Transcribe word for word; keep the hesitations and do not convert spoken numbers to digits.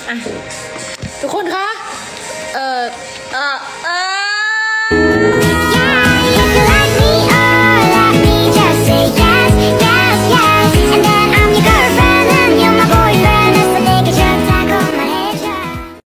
อ่ะทุกคนคะเออเออเออ